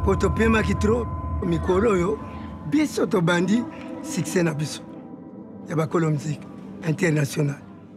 Kotopema kitro mikolo yo biso to bandi succès na biso ya bakolo musique international.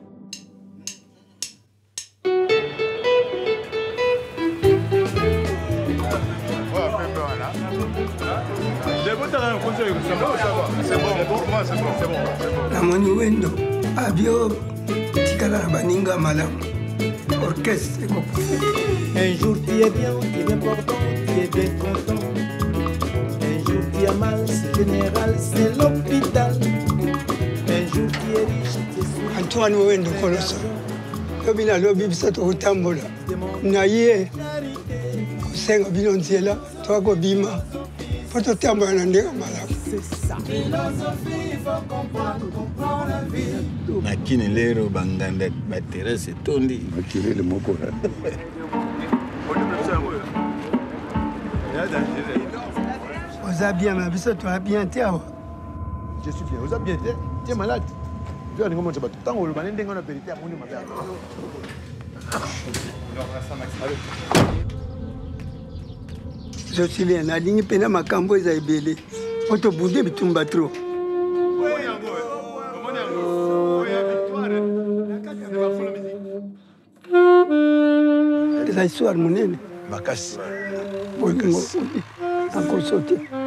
C'est bon, pour moi c'est bon. Namoni wendo abio tikala na baninga malamu orchestre. Un jour tu es bien important, tu es bien content. Un jour tu as mal, c'est général, c'est l'hôpital. Un jour tu es riche, tu es sourd. Antoine wendo kolosa lobi na lobi bisato kutambola na ye kusenga bino nzela twako bima poto tambola na ndenge malamu. Philosophie, faut comprendre la vie. Nakini lero banganda baterese tondi Makilele moko na. Oza bien ma biso to bien te awa. Je suis bien. Vous êtes bien, tu es malade. Tu as dit comment tu vas tout le temps, on va aller dans la vérité à mon nom. Je suis bien, na ligne pena makambo eza ebele. Poto bunde bitumba trop. Eza histoire monene. Makasi. Encore sauter.